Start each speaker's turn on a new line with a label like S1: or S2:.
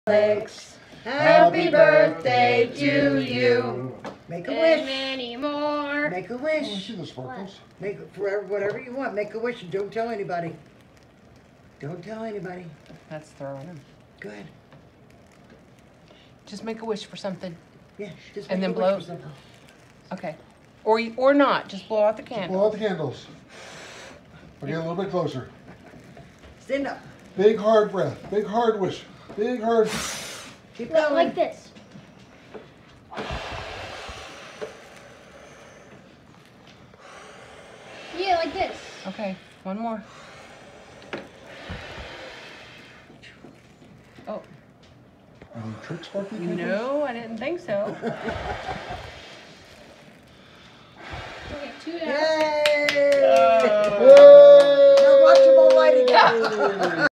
S1: Alex, happy birthday to you.
S2: Make a
S3: And
S2: wish.
S3: many more.
S2: Make a
S4: Oh, I
S2: wish.
S4: see the sparkles.
S2: Make for whatever you want. Make a wish and don't tell anybody. Don't tell anybody.
S1: That's throwing him.
S2: Good.
S1: Just make a wish for something.
S2: Yeah. Just
S1: And
S2: make
S1: then
S2: a
S1: blow.
S2: wish for something.
S1: Okay. Or not. Just blow out the
S4: Blow
S1: candle.
S4: out the candles. Okay, a little bit closer.
S2: Stand up.
S4: Big hard breath. Big hard wish. Big hard.
S2: Keep going.
S3: Like this. Yeah, like this.
S1: Okay. One more. Oh.
S4: Any trick sparkly candles?
S1: No, I didn't think so.
S3: Okay, 2 down.
S2: Yay!
S1: Oh.
S4: Yay!
S2: Now watch them all light again.